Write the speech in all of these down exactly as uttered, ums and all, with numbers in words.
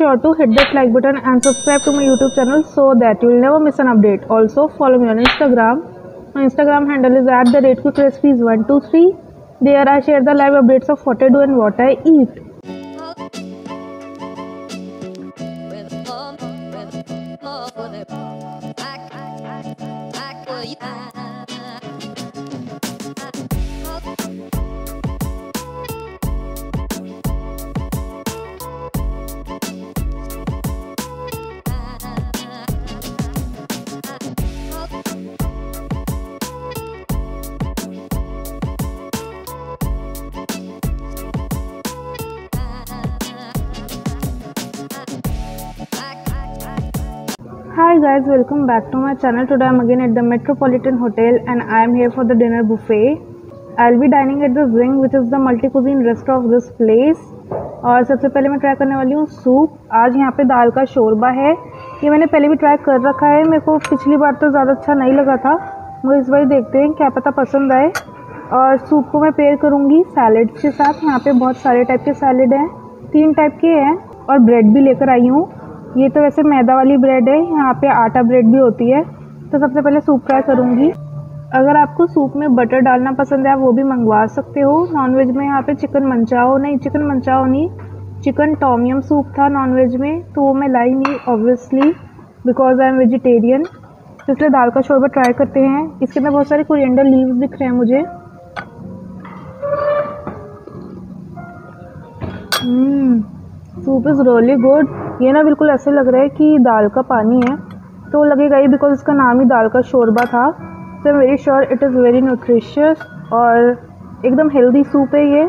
sure to hit that like button and subscribe to my YouTube channel so that you will never miss an update. Also follow me on Instagram. My Instagram handle is at the rate quick recipes one two three. There I share the live updates of what I do and what I eat. Hi guys, welcome back to my channel. Today I am again at the Metropolitan Hotel and I am here for the dinner buffet. I'll be dining at the Zing, which is the multi-cuisine restaurant of this place. और सबसे पहले मैं try करने वाली हूँ soup. आज यहाँ पे दाल का शोरबा है। ये मैंने पहले भी ट्राई कर रखा है। मेरे को पिछली बार तो ज़्यादा अच्छा नहीं लगा था, मगर इस बार देखते हैं क्या पता पसंद आए। और सूप को मैं पेयर करूँगी सैलेड्स के साथ। यहाँ पे बहुत सारे टाइप के सैलेड हैं, तीन टाइप के हैं, और ब्रेड भी लेकर आई हूँ। ये तो वैसे मैदा वाली ब्रेड है, यहाँ पे आटा ब्रेड भी होती है। तो सबसे पहले सूप ट्राई करूँगी। अगर आपको सूप में बटर डालना पसंद है आप वो भी मंगवा सकते हो। नॉनवेज में यहाँ पे चिकन मंचाओ नहीं चिकन मंचाओ नहीं चिकन टॉम यम सूप था नॉनवेज में, तो वो मैं लाई नहीं obviously because I am vegetarian. तो इसलिए दाल का शोरबा ट्राई करते हैं। इसके अंदर बहुत सारे कोरिएंडर लीव्स दिख रहे हैं मुझे। Soup is really good. ये ना बिल्कुल ऐसे लग रहा है कि दाल का पानी है, तो लगेगा ही बिकॉज इसका नाम ही दाल का शोरबा था। So I am very sure it is very nutritious और एकदम हेल्दी सूप है ये।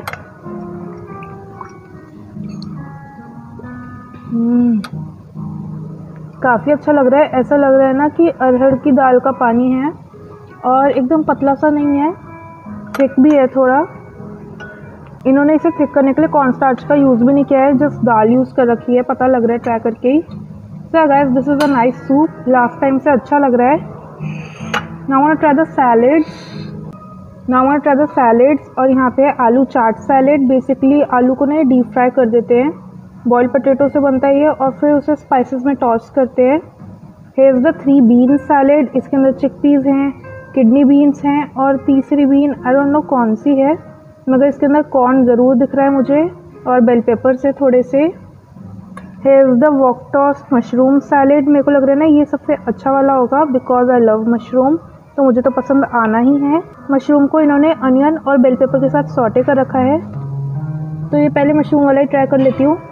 काफ़ी अच्छा लग रहा है। ऐसा लग रहा है ना कि अरहर की दाल का पानी है और एकदम पतला सा नहीं है, थिक भी है थोड़ा। इन्होंने इसे थिक करने के लिए कॉर्नस्टार्च का यूज़ भी नहीं किया है, जस्ट दाल यूज़ कर रखी है, पता लग रहा है ट्राई करके ही। So guys this is a nice soup, last time से अच्छा लग रहा है। Now want try the salads now want try the salads और यहाँ पे आलू चाट सैलेड। बेसिकली आलू को ना डीप फ्राई कर देते हैं, बॉइल्ड पोटैटो से बनता है ये, और फिर उसे स्पाइसेस में टॉस करते हैं। Here the three bean salad. इसके अंदर चिकपीस हैं, किडनी बीन्स हैं, और तीसरी बीन आई डोंट नो कौन सी है, मगर इसके अंदर कॉर्न ज़रूर दिख रहा है मुझे, और बेल पेपर से थोड़े से। Here the wok toss mushroom salad. मेरे को लग रहा है ना ये सबसे अच्छा वाला होगा बिकॉज आई लव मशरूम, तो मुझे तो पसंद आना ही है। मशरूम को इन्होंने अनियन और बेल पेपर के साथ सॉटे कर रखा है, तो ये पहले मशरूम वाला ही ट्राई कर लेती हूँ।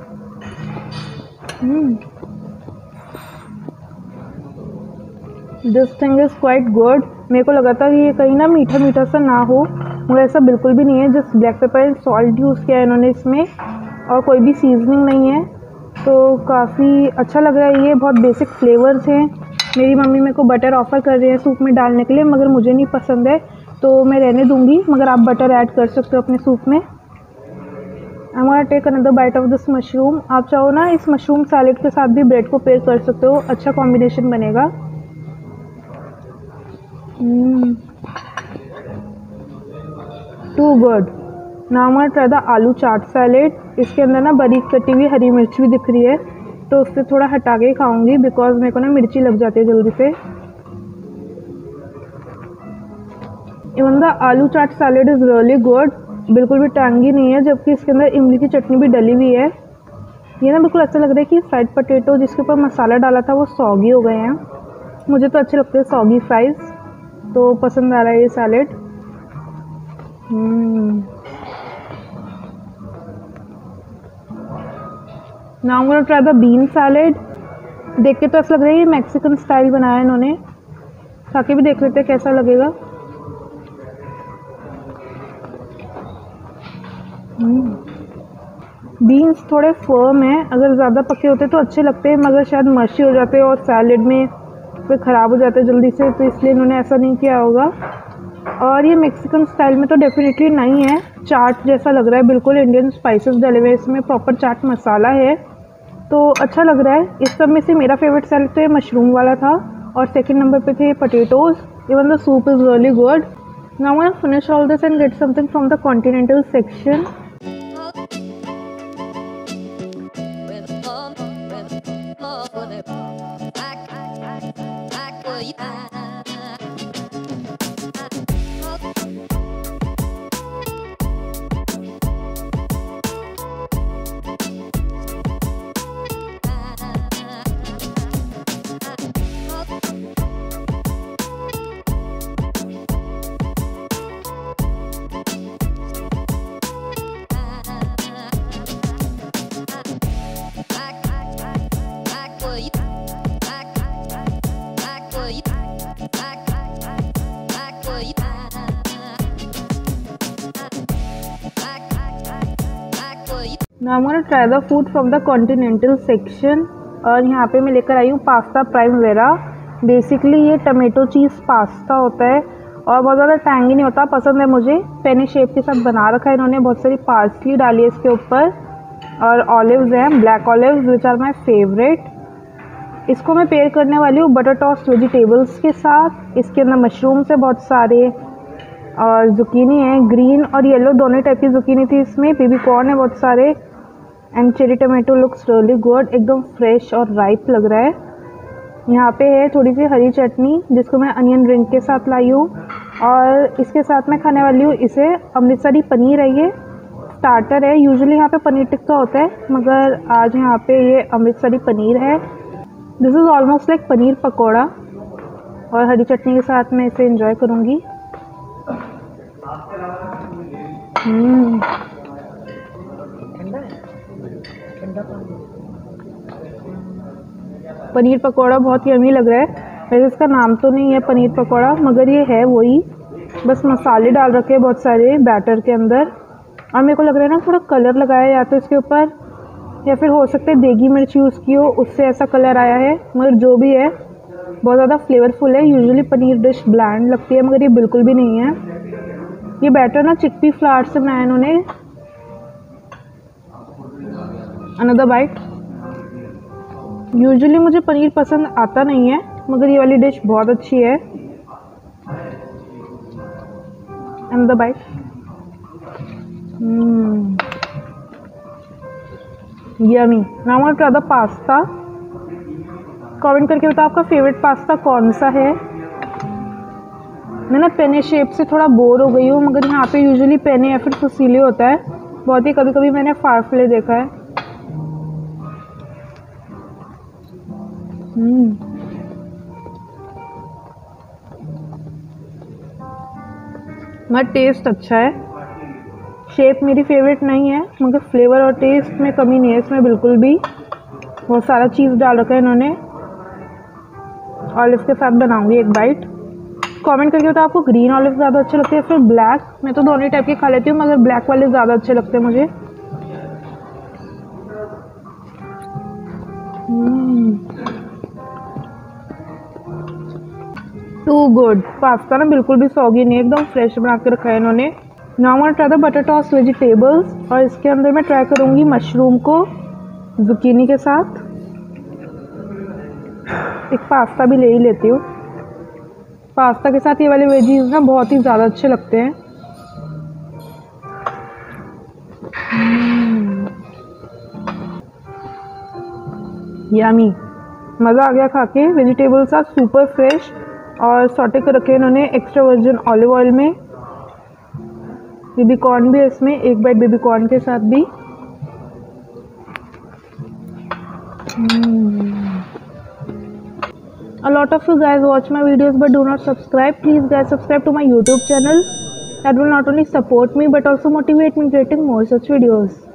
This thing is quite good. मेरे को लगा था कि ये कहीं ना मीठा मीठा सा ना हो, मगर ऐसा बिल्कुल भी नहीं है। Just black pepper and salt use किया है इन्होंने इसमें, और कोई भी सीजनिंग नहीं है, तो काफ़ी अच्छा लग रहा है। ये बहुत बेसिक फ्लेवर्स हैं। मेरी मम्मी मेरे को बटर ऑफ़र कर रही है सूप में डालने के लिए, मगर मुझे नहीं पसंद है तो मैं रहने दूँगी, मगर आप बटर ऐड कर सकते हो अपने सूप में। I am gonna take another bite of this mushroom. आप चाहो ना इस मशरूम सैलेड के साथ भी ब्रेड को पेयर कर सकते हो, अच्छा कॉम्बिनेशन बनेगा। Too good. नाउ मैं try the aloo chaat salad. इसके अंदर ना बारीक कटी हुई हरी मिर्च भी दिख रही है, तो उससे थोड़ा हटा के ही खाऊंगी बिकॉज मेरे को ना मिर्ची लग जाती है जल्दी से। Even the aloo chaat salad is really good. बिल्कुल भी टैंगी नहीं है, जबकि इसके अंदर इमली की चटनी भी डली हुई है। ये ना बिल्कुल ऐसा लग रहा है कि फ्राइड पोटैटो जिसके ऊपर मसाला डाला था वो सॉगी हो गए हैं। मुझे तो अच्छे लगते हैं सॉगी फ्राइज़, तो पसंद आ रहा है ये salad. Now I am gonna try the bean salad. देख के तो ऐसा लग रहा है ये मैक्सिकन स्टाइल बनाया है इन्होंने, खा के भी देख लेते हैं कैसा लगेगा। बीन्स थोड़े फर्म हैं, अगर ज़्यादा पके होते तो अच्छे लगते हैं, मगर शायद मशी हो जाते हैं और सैलेड में फिर ख़राब हो जाते हैं जल्दी से, तो इसलिए इन्होंने ऐसा नहीं किया होगा। और ये मैक्सिकन स्टाइल में तो डेफिनेटली नहीं है, चाट जैसा लग रहा है बिल्कुल। इंडियन स्पाइसेस डले हुए इसमें, प्रॉपर चाट मसाला है, तो अच्छा लग रहा है। इस सब में से मेरा फेवरेट सैलेड तो ये मशरूम वाला था, और सेकंड नंबर पे थे potatoes. Even the soup is really good. Now I finish all this and get something from the continental section. Now I'm gonna try the food from the continental section। और यहाँ पे मैं लेकर आई हूँ pasta primavera. Basically ये tomato cheese pasta होता है और बहुत ज़्यादा टैंगी नहीं होता, पसंद है मुझे। पेनी शेप के साथ बना रखा है इन्होंने, बहुत सारी पार्सली डाली है इसके ऊपर और ऑलिव्स हैं, black olives which are my favourite. इसको मैं पेयर करने वाली हूँ बटर टॉस्ट वेजिटेबल्स के साथ। इसके अंदर मशरूम्स है बहुत सारे और जुकीनी है, ग्रीन और येलो दोनों टाइप की जुकीनी थी इसमें, बेबी कॉर्न है बहुत सारे and cherry tomato looks really good, एकदम फ्रेश और राइप लग रहा है। यहाँ पे है थोड़ी सी हरी चटनी जिसको मैं अनियन रिंग के साथ लाई हूँ और इसके साथ मैं खाने वाली हूँ इसे अमृतसरी पनीर है। ये स्टार्टर है, यूजुअली यहाँ पे पनीर टिक्का होता है मगर आज यहाँ पे ये अमृतसरी पनीर है। This is almost like paneer pakora और हरी चटनी के साथ मैं इसे एंजॉय करूँगी। हम्म पनीर पकौड़ा बहुत यम्मी लग रहा है। वैसे इसका नाम तो नहीं है पनीर पकौड़ा मगर ये है वही, बस मसाले डाल रखे हैं बहुत सारे बैटर के अंदर और मेरे को लग रहा है ना थोड़ा कलर लगाया या तो इसके ऊपर या फिर हो सकता है देगी मिर्च यूज़ की हो उससे ऐसा कलर आया है, मगर जो भी है बहुत ज़्यादा फ्लेवरफुल है। यूजुअली पनीर डिश ब्लैंड लगती है मगर ये बिल्कुल भी नहीं है। ये बैटर ना चिकपी फ्लावर से बनाया इन्होंने। Another bite. यूजुअली मुझे पनीर पसंद आता नहीं है मगर ये वाली डिश बहुत अच्छी है। Another bite. Yummy. Now I want to try the pasta. Comment करके बताओ आपका फेवरेट पास्ता कौन सा है। मैं ना पेने शेप से थोड़ा बोर हो गई हूँ मगर यहाँ पे यूजुअली पेने या फिर फुसीले होता है, बहुत ही कभी कभी मैंने फारफले देखा है। हम्म मगर टेस्ट अच्छा है। शेप मेरी फेवरेट नहीं है मगर फ्लेवर और टेस्ट में कमी नहीं है इसमें बिल्कुल भी। बहुत सारा चीज़ डाल रखा है इन्होंने। ऑलिव के साथ बनाऊंगी एक बाइट। कमेंट करके बताओ आपको ग्रीन ऑलिव ज़्यादा अच्छे लगते हैं फिर ब्लैक। मैं तो दोनों टाइप के खा लेती हूँ मगर ब्लैक वाले ज़्यादा अच्छे लगते हैं मुझे। To good. पास्ता ना बिल्कुल भी सॉगी नहीं, एकदम फ्रेश बना के रखा है इन्होंने। नाउ मैं try the butter toast vegetables और इसके अंदर मैं ट्राई करूँगी मशरूम को जुकीनी के साथ। एक पास्ता भी ले ही लेती हूँ। पास्ता के साथ ये वाले वेजीज ना बहुत ही ज़्यादा अच्छे लगते हैं। यमी, मज़ा आ गया खा के। वेजिटेबल्स आर सुपर फ्रेश और सॉटे कर रखे इन्होंने एक्स्ट्रा वर्जिन ऑलिव ऑयल में। बेबी कॉर्न भी है इसमें, एक बाइट बेबी कॉर्न के साथ भी। A lot of you guys watch my videos but do not subscribe. Please guys subscribe to my YouTube channel. That will not only support me but also motivate me creating more such videos.